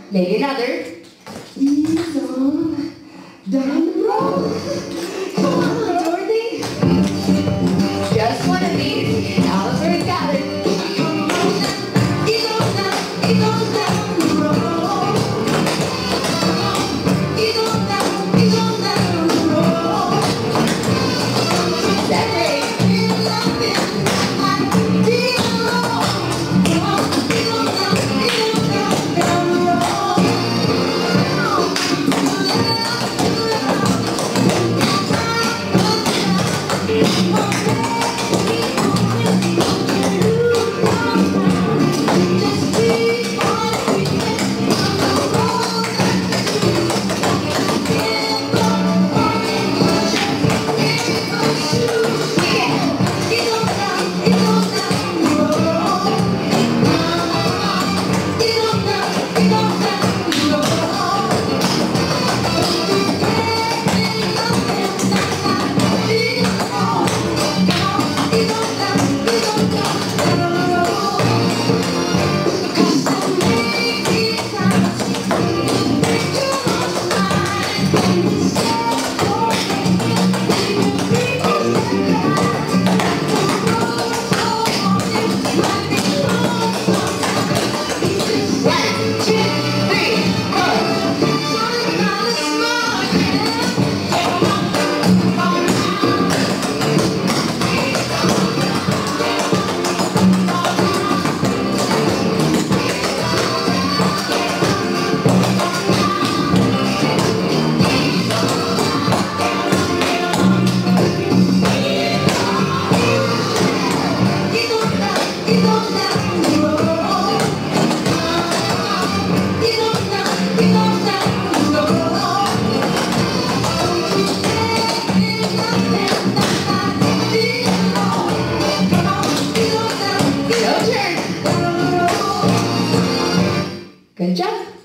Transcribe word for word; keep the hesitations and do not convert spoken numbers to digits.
Lady another. Ease on down the road. Come on, Dorothy. Just one of these. Oliver's got it. Ease on down, ease on down the road. Ease on down, ease on down the road. That's great. Good job.